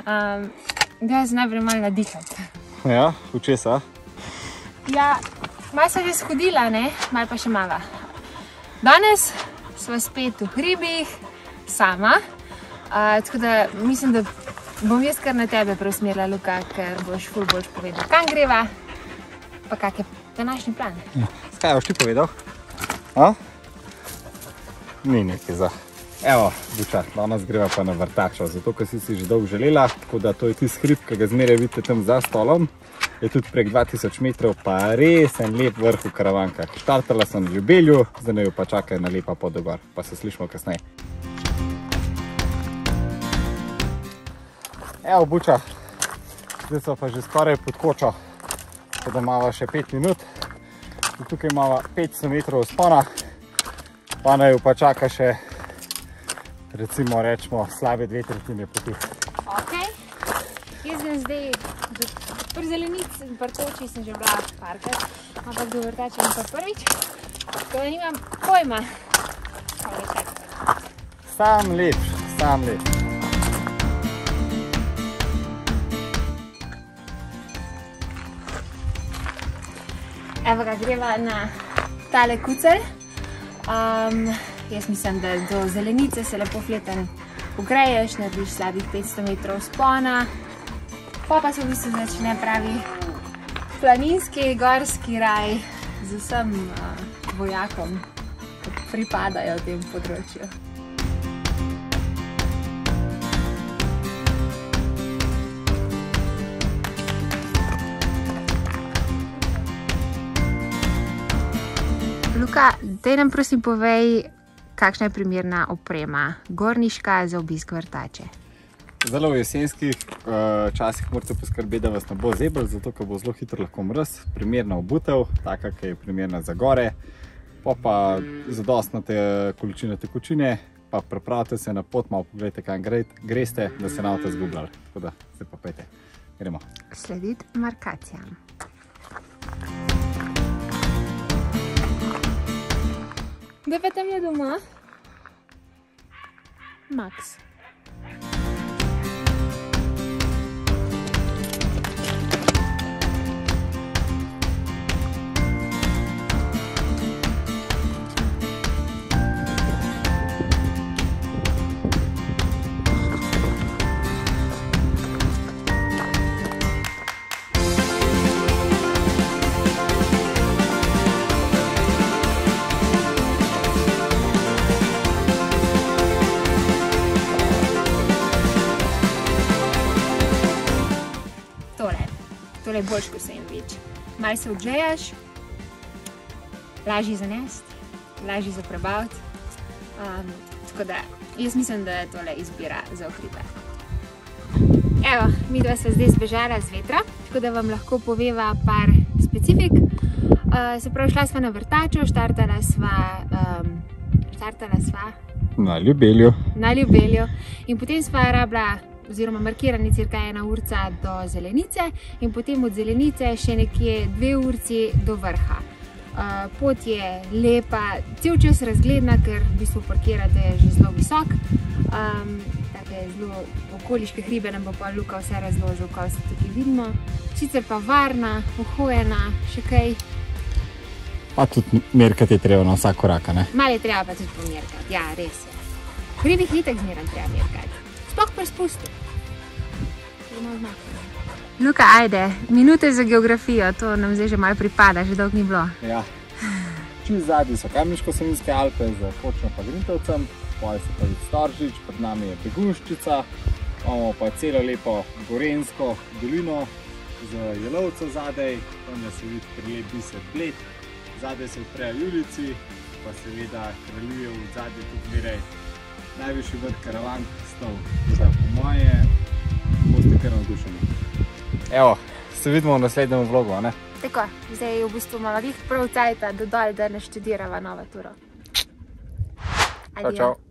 Da se najprej malo nadišati. Ja, v česa? Ja, malo sem že shodila, ne? Malo pa še mala. Danes sva spet v hribih, sama. Tako da mislim, da bom jaz kar na tebe preusmerila, Luka, ker boš ful boljš povedal, kam greva, pa kak je današnji plan. Kaj boš ti povedal? A? Ni nekaj za. Evo, Buča, danes greva pa na Vrtačo, zato ker si že dolgo želela, tako da to je tisti hrib, ki ga zmeraj vidite tam za stolom. Je tudi prek 2000 metrov, pa res en lep vrh v Karavankah. Štartala sem v Ljubelju, zdaj naju pa čaka ena lepa pot do gor, pa se slišimo kasneje. Evo, Buča, zdaj so pa že skoraj pod kočo, tako da imava še 5 minut. Tukaj imava 500 metrov vzpona, pa naju pa čaka še, recimo rečemo, slabe 2/3 poti. Ok, jaz sem zdaj pri Zelenici in Vrtoči sem že bila parkrat, ampak do Vrtače in pa prvič, tako da nimam pojma. Sam lepš, sam lepš. Evo ga, greva na tale kucelj. Jaz mislim, da do Zelenice se lepo fletan ugreješ, narediš slabih 500 metrov vzpona. Pa se v bistvu začne pravi planinski, gorski raj z vsem vojakom, ki pripadajo v tem področju. Luka, daj nam prosim povej, kakšna je primerna oprema gorniška za obisk Vrtače. Zelo v jesenskih časih morate poskrbeti, da vas ne bo zebel, zato ker bo zelo hitro lahko mraz. Primerna obutev, taka, ki je primerna za gore, pa zadostna količina tekočine, pa pripravite se na pot, malo pogledajte, kam greste, da se ne boste zgubljali. Tako da, zdaj pa pejte. Gremo. Slediti markacijam. Kdo pa tam je doma? Max. Tole je boljš kot sandvič. Malo se odžejaš, lažji za nest, lažji za prebaviti. Tako da, jaz mislim, da je tole izbira za v hribe. Evo, midva sva zdaj zbežala z vetra, tako da vam lahko poveva par specifik. Se pravi, šla sva na Vrtačo, štartala sva Na Ljubelju. Na Ljubelju. In potem sva rabila, oziroma markirani cirka 1 urca do Zelenice in potem od Zelenice še nekje 2 urci do vrha. Pot je lepa, cel čas razgledna, ker v bistvu parkirate že zelo visok. Take zelo okoliške hribe nam bo pa Luka vse razložil, kaj se tukaj vidimo. Sicer pa varna, uhojena, še kaj. Pa tudi merkati je treba na vsak korak, ne? Malo je treba pa tudi pomerkati, ja, res je. V hribih ni tako zmeraj treba merkati. Sploh pri spustu. Luka, ajde, minute za geografijo, to nam zdaj že malo pripada, že dolgo ni bilo. Ja. Čist zadnji so Kamniško-Savinjske Alpe z Kočno pa Grintovcem, potem se pa vidi Storžič, pred nami je Begunjščica, imamo pa celo lepo Gorenjsko dolino z Jelovco zadaj, tam se vidi prelep biser Bled, zadaj se odprejo Julijci, pa seveda kraljuje v zadnje tudi zmeraj najvišji vrh Karavank Stol. Po moje boste kar navdušeni. Evo, se vidimo v naslednjem vlogu, a ne? Tako, zdaj v bistvu imamo prav cajta do dol, da ne študirava novo turo. Čau, čau.